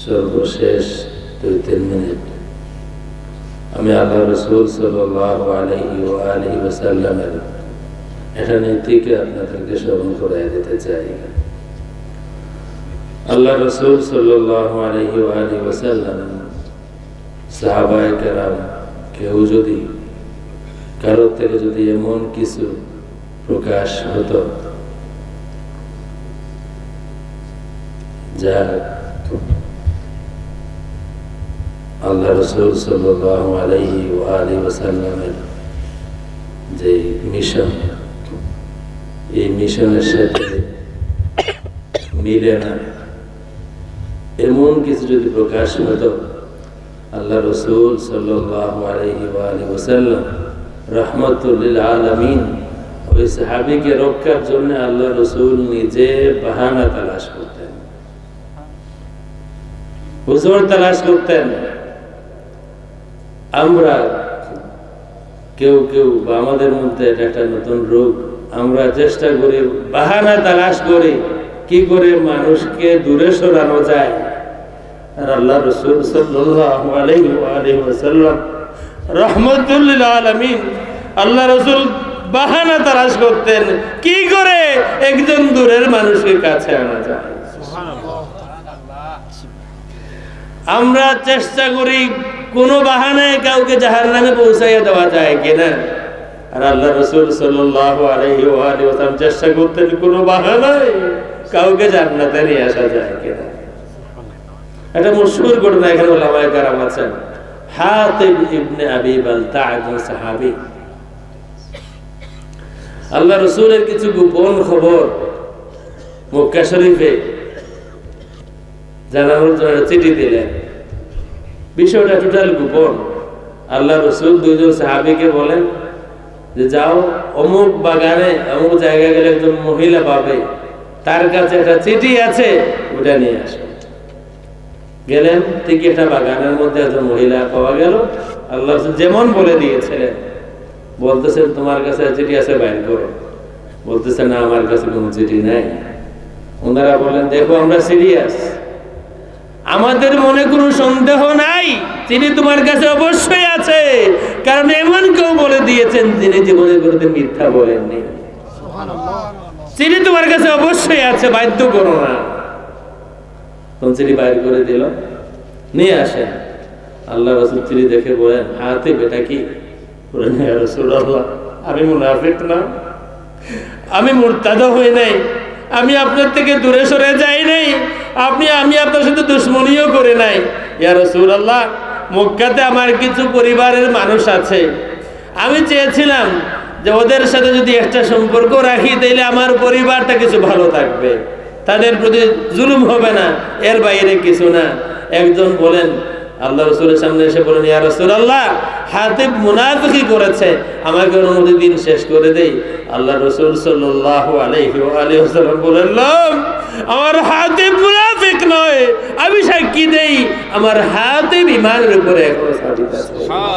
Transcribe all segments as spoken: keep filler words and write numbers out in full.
সর্বশেষ দুই তিন মিনিট আমি আল্লাহ রাসূল সাল্লাল্লাহু আলাইহি ওয়া আলিহি ওয়াসাল্লামের একটা নীতিকে আপনাদেরকে স্মরণ করাই দিতে চাই। আল্লাহ রাসূল সাল্লাল্লাহু আলাইহি ওয়া আলিহি ওয়াসাল্লাম সাহাবায়ে কেরাম কেউ যদি কারো থেকে যদি এমন কিছু প্রকাশ হতো যা আল্লাহ রাসূল সাল্লাল্লাহু আলাইহি ওয়া আলিহি ওয়াসাল্লামের যে মিশন, এই মিশনের সাথে মিলে না এমন কিছু যদি প্রকাশ হতো, আল্লাহ রাসূল সাল্লাল্লাহু আলাইহি ওয়া আলিহি ওয়াসাল্লাম রাহমাতুল লিল আলামিন ওই সাহাবীকে রক্ষার জন্য আল্লাহ রাসূল নিজে বাহানা তালাশ করতেন, হুজুর তালাশ করতেন। আমরা কেউ কেউ বা আমাদের মধ্যে একটা নতুন রোগ, আমরা চেষ্টা করি বাহানা তালাশ করি কি করে মানুষকে দূরে সরানো যায়। আর আল্লাহ রাসূল সাল্লাল্লাহু আলাইহি ওয়া আলিহি ওয়াসাল্লাম রাহমাতুল লিল আলামিন আল্লাহ রাসূল বাহানা তালাশ করতেন কি করে একজন দূরের মানুষকে কাছে আনা যায়। আমরা চেষ্টা করি কোন বাহানায় কাউকে জাহান্নামে পৌঁছাইয়া দেওয়া যায় কিনা, আর আল্লাহ রাসূল সাল্লাল্লাহু আলাইহি ওয়া আলিহি ওয়াসাল্লাম চেষ্টা করতেন কোন বাহানায় কাউকে জান্নাতে নিয়ে আসা যায় কিনা। এটা মশহুর ঘটনা, এখানে উলামায়ে কেরাম আছেন। হাতিব ইবনে আবি বালতাআ একজন সাহাবী, আল্লাহ রাসূলের কিছু গোপন খবর মক্কা শরীফে জানানোর জন্য চিঠি দিলেন। বিষয়টা টোটাল গোপন। আল্লাহ রাসূল দুইজন সাহাবীকে বলেন যে যাও অমুক বাগানে অমুক জায়গায় গেলে একজন মহিলা পাবে, তার কাছে একটা চিঠি আছে, ওটা নিয়ে আসো। গেলেন, ঠিক একটা বাগানের মধ্যে একজন মহিলা পাওয়া গেল। আল্লাহ রাসূল যেমন বলে দিয়েছিলেন, বলতেছেন তোমার কাছে চিঠি আছে, বাইর করো। বলতেছে না, আমার কাছে কোনো চিঠি নাই। ওনারা বলেন দেখো আমরা সিরিয়াস, আমাদের মনে কোনো সন্দেহ নাই, তিনি তোমার কাছে অবশ্যই আছে, কারণ এমন কেউ বলে দিয়েছেন যিনি জীবনে কোনোদিন মিথ্যা বলেননি। চিঠি তোমার কাছে অবশ্যই আছে, বাধ্য করো না। তখন চিঠি বাইর করে দিল, নিয়ে আসেন। আল্লাহ রাসূল চিঠি দেখে বলেন হাতিব এটা কি? বলেন ইয়া রাসূলুল্লাহ আমি মুনাফিক না, আমি মুরতাদ হই নাই, আমি আপনার থেকে দূরে সরে যাই নাই, আপনি আমি আপনার সাথে দুশমনিও করে নাই। ইয়া রাসূলুল্লাহ মক্কাতে আমার কিছু পরিবারের মানুষ আছে, আমি চেয়েছিলাম যে ওদের সাথে যদি একটা সম্পর্ক রাখি তাহলে আমার পরিবারটা কিছু ভালো থাকবে, তাদের প্রতি জুলুম হবে না, এর বাইরে কিছু না। একজন বলেন আল্লাহ রাসূলের সামনে এসে বলেন ইয়া রাসূলুল্লাহ হাতিব মুনাফিকি করেছে, আমাকে অনুমতি দিন শেষ করে দেই। আল্লাহ রাসূল সাল্লাল্লাহু আলাইহি ওয়া আলিহি ওয়াসাল্লাম বলেন আমার হাতিব মুনাফিক নয়, আমি সাক্ষী দেই আমার হাতিব ঈমানের উপরে এখনো সাবিত আছে।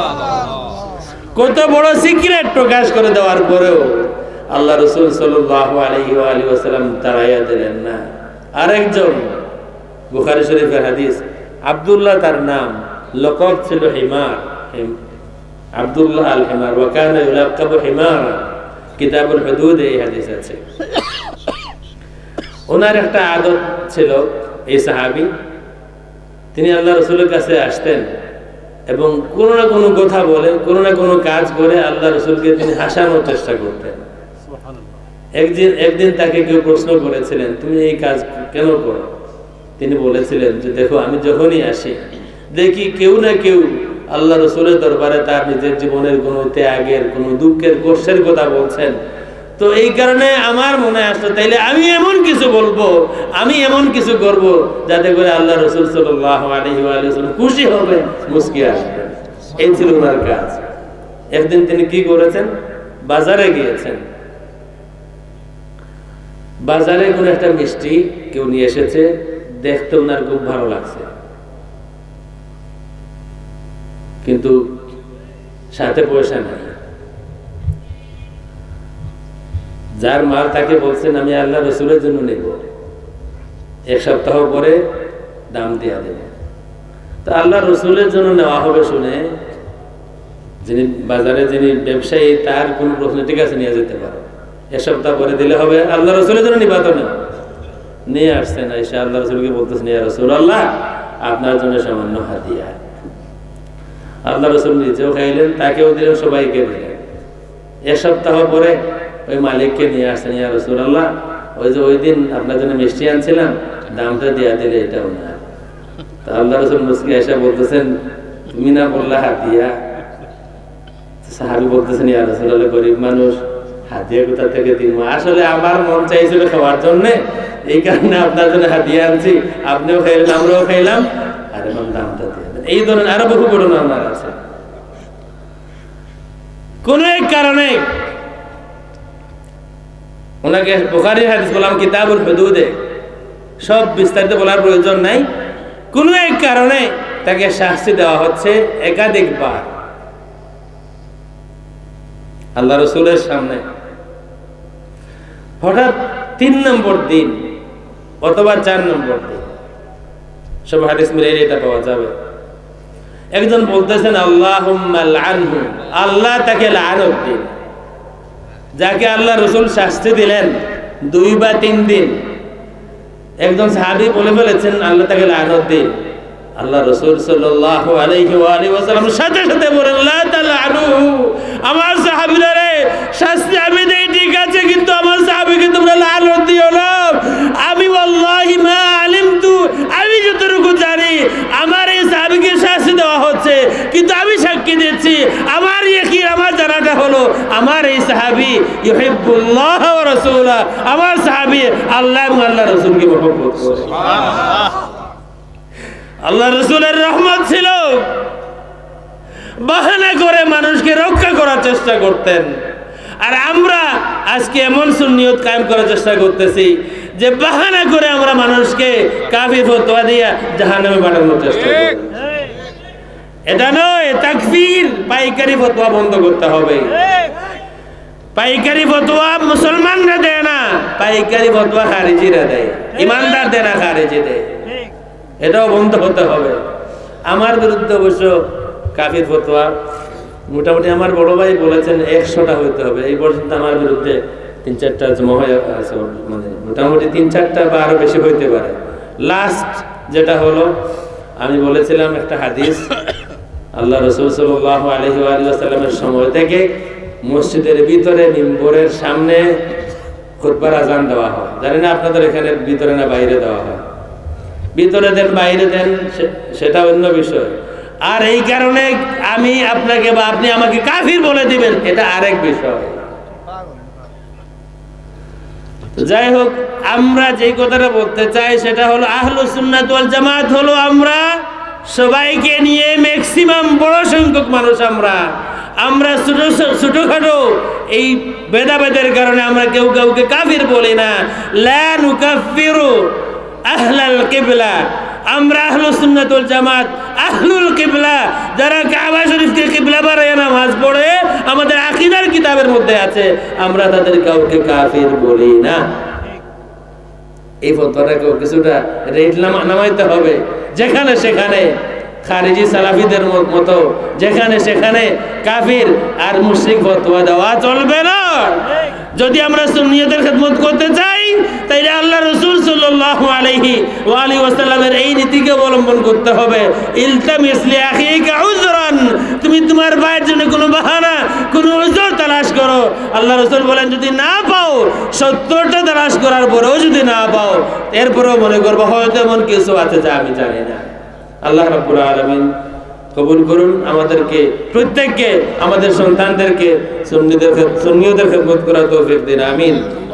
কত বড় সিক্রেট প্রকাশ করে দেওয়ার পরেও আল্লাহ রাসূল সাল্লাল্লাহু আলাইহি ওয়া আলিহি ওয়াসাল্লাম তাড়াইয়া দিলেন না। আরেকজন বুখারী শরীফের হাদিস, আব্দুল্লাহ তার নাম, লকব ছিল হিমার, আব্দুল্লাহ আল হিমার, ওয়া কানা ইউলাকাবু হিমার, কিতাবুল হুদুদ এই হাদিস আছে। ওনার একটা আদত ছিল, এই সাহাবী, তিনি আল্লাহ রাসূলের কাছে আসতেন এবং কোনো না কোনো কথা বলে, কোনো না কোনো কাজ করে আল্লাহ রাসূলকে তিনি হাসানোর চেষ্টা করতেন। একদিন একদিন তাকে কেউ প্রশ্ন করেছিলেন তুমি এই কাজ কেন করো? তিনি বলেছিলেন যে দেখো আমি যখনই আসি দেখি কেউ না কেউ আল্লাহ রাসূলের দরবারে তার নিজের জীবনের কোনো ত্যাগের, কোনো দুঃখের, কষ্টের কথা বলছেন, তো এই কারণে আমার মনে আসলো তাইলে আমি এমন কিছু বলবো, আমি এমন কিছু করব যাতে করে আল্লাহ রাসূল সাল্লাল্লাহু আলাইহি ওয়া সাল্লাম খুশি হবেন, মুস্কি আসবেন। এই ছিল ওনার কাজ। একদিন তিনি কি করেছেন, বাজারে গিয়েছেন, বাজারে কোনো একটা মিষ্টি কেউ নিয়ে এসেছে, দেখতে ওনার খুব ভালো লাগছে, কিন্তু সাথে পয়সা নাই। যার মাল তাকে বলছেন আমি আল্লাহ রাসূলের জন্য নেব, এক সপ্তাহ পরে দাম দেয়া দেব। তো আল্লাহ রসুলের জন্য নেওয়া হবে শুনে যিনি বাজারে যিনি ব্যবসায়ী তার কোন প্রশ্ন ঠিক আছে নিয়ে যেতে পারো, এক সপ্তাহ পরে দিলে হবে। আল্লাহ রসুলের জন্য নিবা তো না, নিয়ে আসছেন, এসে আল্লাহ রসুলকে বলতেছেন ইয়া রাসূলুল্লাহ আপনার জন্য সামান্য হাদিয়া। আল্লাহ রসুল নিজেও খাইলেন, তাকেও দিলেন, সবাইকে দিলেন। এক সপ্তাহ পরে ওই মালিককে নিয়ে আসছেন, ইয়া রাসূলুল্লাহ ওই যে ওই দিন আপনার জন্য মিষ্টি আনছিলাম দামটা দিয়া দিলে এটাও না। তা আল্লাহ রসুল মুসকি এসে বলতেছেন তুমি না বললা হাদিয়া। সাহাবী বলতেছেন ইয়া রাসূলুল্লাহ গরিব মানুষ হাদিয়া কোথা থেকে দিন, আসলে আমার মন চাইছিল খাওয়ার জন্য, এই কারণে আপনার জন্য হাদিয়া আনছি, আপনিও খাইলেন আমরাও খাইলাম, আর এখন দামটা দিয়ে দেন। এই ধরনের আরো বহু ঘটনা আমার আছে। কোন এক কারণে ওনাকে বুখারীর হাদিস বললাম কিতাবুল হুদুদে, সব বিস্তারিত বলার প্রয়োজন নাই। কোন এক কারণে তাকে শাস্তি দেওয়া হচ্ছে একাধিকবার আল্লাহ রসুলের সামনে। হঠাৎ তিন নম্বর দিন অথবা চার নম্বর দিন, সব হাদিস মিলে এটা পাওয়া যাবে, একজন বলতেছেন আল্লাহুম্মা লাআনহু, আল্লাহ তাকে লানত দিন। যাকে আল্লাহ রসুল শাস্তি দিলেন দুই বা তিন দিন, একজন সাহাবী বলে ফেলেছেন আল্লাহ তাকে লানত দিন। আল্লাহ রাসূল সাল্লাল্লাহু আলাইহি ওয়া আলিহি ওয়াসাল্লাম সাথে সাথে বলেন লা তালআনুহু, আমার সাহাবীরা রে শাস্তি আমি দেই ঠিক আছে, কিন্তু আমার সাহাবীকে তোমরা লানত দিও না। আমি ওয়াল্লাহি মা আলিমতু, আমি যতটুকু জানি আমার এই সাহাবীকে শাস্তি দেওয়া হচ্ছে, কিন্তু আমি সাক্ষী দিচ্ছি আমার ইয়াকিন, আমার জানাটা হলো আমার এই সাহাবী ইউহিব্বুল্লাহ ওয়া রাসূলা, আমার সাহাবী আল্লাহ এবং আল্লাহর রাসূলকে মহব্বত করে। সুবহানাল্লাহ। আল্লাহ রসুলের রহমত ছিল, বাহানা করে মানুষকে রক্ষা করার চেষ্টা করতেন। আর আমরা আজকে এমন সুন্নিয়ত কায়েম করার চেষ্টা করতেছি যে বাহানা করে আমরা মানুষকে কাফির ফতোয়া দিয়ে জাহান্নামে পাঠানোর চেষ্টা করি। এটা নয়, তাকফীর পাইকারি ফতোয়া বন্ধ করতে হবে। পাইকারি ফতোয়া মুসলমানরা দেয় না, পাইকারি ফতোয়া খারিজিরা দেয়, ইমানদার দেয় না, খারিজি দেয়। এটাও বন্ধ হতে হবে। আমার বিরুদ্ধে অবশ্য কাফির ফতোয়া মোটামুটি আমার বড় ভাই বলেছেন একশোটা হইতে হবে। এই পর্যন্ত আমার বিরুদ্ধে তিন চারটা জমা হয়ে আছে, মানে মোটামুটি তিন চারটা বা আরো বেশি হইতে পারে। লাস্ট যেটা হলো আমি বলেছিলাম একটা হাদিস, আল্লাহ রাসূল সাল্লাল্লাহু আলাইহি ওয়া সাল্লামের সময় থেকে মসজিদের ভিতরে মিম্বরের সামনে খুতবার আযান দেওয়া হয়। জানি না আপনাদের এখানে ভিতরে না বাইরে দেওয়া হয়, ভিতরে দেন বাইরে দেন সেটা অন্য বিষয়। আর এই কারণে আমি আপনাকে বা আপনি আমাকে কাফির বলে দিবেন এটা আরেক বিষয়। যাই হোক, আমরা যে কথাটা বলতে চাই সেটা হলো আহলুস সুন্নাত ওয়াল জামাত হলো আমরা সবাইকে নিয়ে ম্যাক্সিমাম বড় সংখ্যক মানুষ, আমরা আমরা ছোট ছোটখাটো এই ভেদাভেদের কারণে আমরা কেউ কাউকে কাফির বলি না। লা নুকাফিরু আহলাল কিবলা, আমরা আহলুস সুন্নাত ওয়াল জামাত আহলুল কিবলা, যারা কাবা শরীফকে কিবলা বানায় নামাজ পড়ে আমাদের আকীদার কিতাবের মধ্যে আছে, আমরা তাদের কাউকে কাফির বলি না। এই ফতোয়াটাকে কিছুটা রেট নামাইতে হবে। যেখানে সেখানে খারিজি সালাফিদের মতো যেখানে সেখানে কাফির আর মুশরিক ফতোয়া দেওয়া চলবে না। যদি আমরা সুন্নিয়তের খেদমত করতে চাই তাইলে আল্লাহ রাসূল সাল্লাল্লাহু আলাইহি ওয়া আলিহি ওয়াসাল্লামের এই নীতিকে অবলম্বন করতে হবে। ইলতামিস লি আখিকা উযরান, তুমি তোমার ভাইয়ের জন্য কোনো বাহানা কোনো উযর তালাশ করো। আল্লাহ রাসূল বলেন যদি না পাও, সত্তরটা তালাশ করার পরেও যদি না পাও, এরপরেও মনে করবো হয়তো এমন কিছু আছে যা আমি জানি না। আল্লাহ রাব্বুল আলামিন কবুল করুন আমাদেরকে, প্রত্যেককে, আমাদের সন্তানদেরকে সুন্নিদের সুন্নিয়তের খেদমত করার তৌফিক দিন। আমিন।